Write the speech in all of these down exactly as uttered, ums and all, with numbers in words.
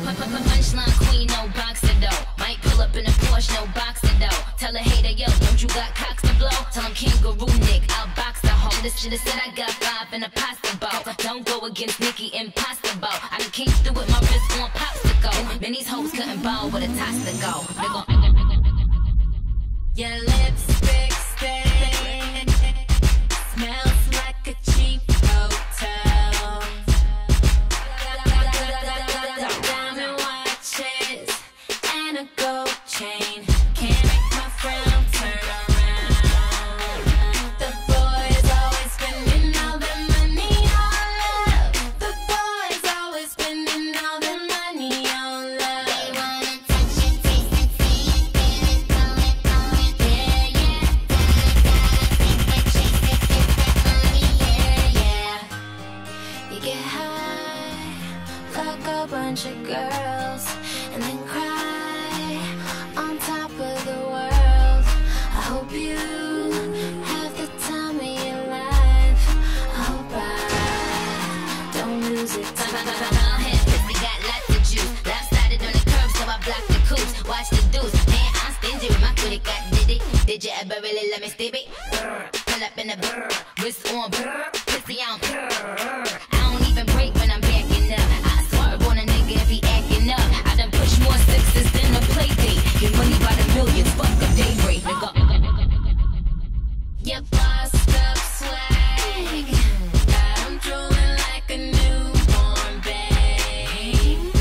Punchline queen, no boxer though. Might pull up in a Porsche, no boxer though. Tell a hater, yo, don't you got cocks to blow? Tell him kangaroo Nick, I'll box the hoe. This shit said I got five in a pasta bowl. Don't go against Nicki, impossible. I done came through with my wrist on popsicle. Man, these hoes couldn't bowl with a toss to go. Your lipstick stain smells like a cheap hotel. Diamond watches and a gold chain can't make my frown turn around. The boys always spending all their money on love. The boys always spending all their money on love. They wanna touch it, taste it, see it, feel it, know it, know it, yeah, yeah. Gotta, gotta, think they chase it, get that money, yeah, yeah. You get high, fuck a bunch of girls, and then cry on top of the world. I hope you have the time of your life. I hope I don't lose it tonight. Pussy got lots of juice, lopsided on the curb, so I block the coops. Watch the deuce, man, I'm stingy with my credit card. Did it? Did you ever really let me stip it? Brr, pull up in the brr, wrist on brr, pussy on brr. I don't even break when I'm backing up. I swerve on a nigga if he acting up. I done push more sixes than a play date. Get money by the millions, fuck a day rate, nigga. Your bossed up swag got 'em drooling like a newborn babe.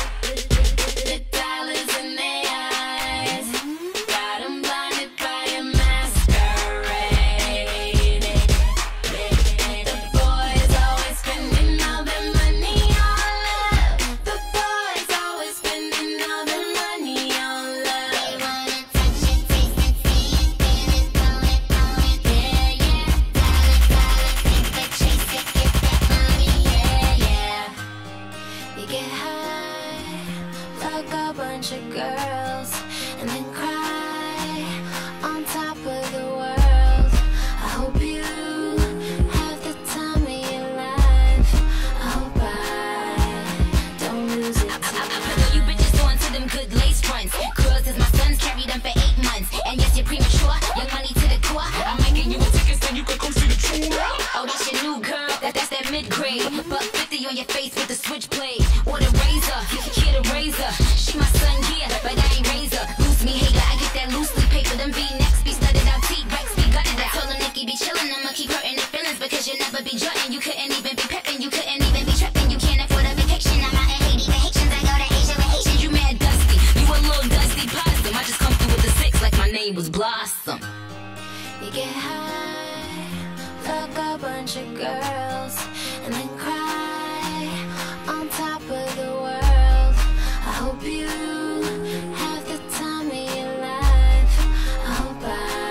The dollars in their eyes got 'em blinded by a masquerade. The boys always spending all their money on love. The boys always spending all their money on love. They wanna touch it, taste it, see it, feel it, know it, know it, yeah, yeah. Gotta, gotta, think they chase it, get that money, yeah, yeah. You get high, fuck a bunch of girls, and then cry on top of the world. I hope you have the time of your life. I hope I don't lose it tonight. I know you bitches on to them good lace fronts. Girls is my sons, carry them for eight months. And yes, you're premature, young money to the core. I might give you a ticket so you can come see the true love. Oh, that's your new girl, that, that's that mid-grade. Buck fifty on your face with the switchblade. Or the razor, kid a razor. She my son, yeah, but I ain't razor. Loose me hater, I get that loosely paper. Them V-necks be studded out, T-Rex be gutted out. Told them Nicki be chillin', I'ma keep hurting their feelings. Because you never be jutting, you couldn't even be peppin', you couldn't even be trappin'. You can't afford a vacation, I'm out in Haiti with Haitians. I go to Asia with Haitians. You mad dusty, you a little dusty possum. I just come through with the six like my name was Blossom. You get high, fuck a bunch of girls, and then cry on top of the world. I hope you have the time of your life. I hope I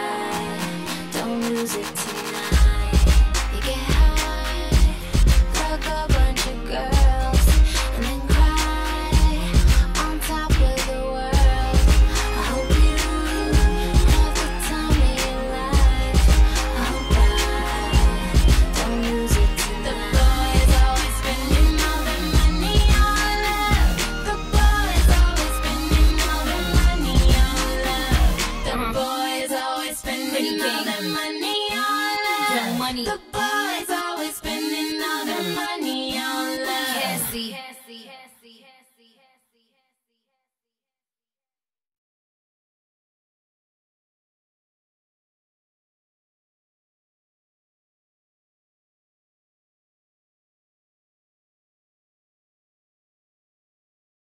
don't lose it tonight. You get high, fuck a bunch of girls, and then cry on top of the world. I hope you have the time of your life. I hope I don't lose it tonight. The boys always spending all their money on love. The boys always spending all their money on love. The boys always spending all their money on love. The boys